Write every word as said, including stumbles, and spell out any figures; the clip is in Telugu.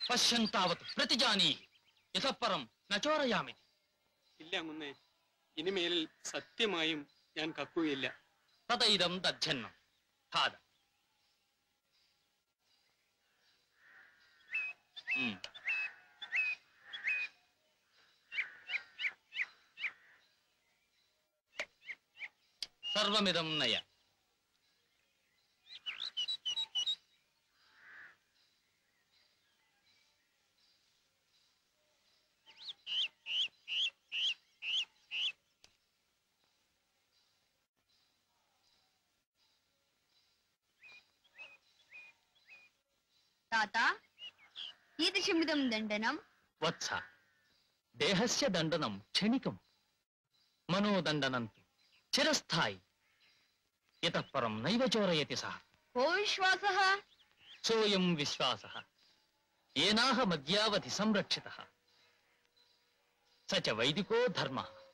പശ്യന്താവത് പ്രതിജാനീഹി യതഃ പരം ന ചോരയാമി. ഇല്ല അങ്ങുന്നേ, ഇനിമേലിൽ സത്യമായും ഞാൻ കക്കുകയില്ല. തദൈദം തജ്ജന്മം ഹാദ. സർവമിദം നയ. తాత, ఈదృశమిదం దండనం. వత్స, దేహస్య దండనం క్షణికం, మనోదండనం చిరస్థాయి. యతః పరం నైవ చోరయతి సహ. కో విశ్వాసః? సోయం విశ్వాసః ఏనాహ మధ్యావధి సంరక్షితః స చ వైదికో ధర్మః.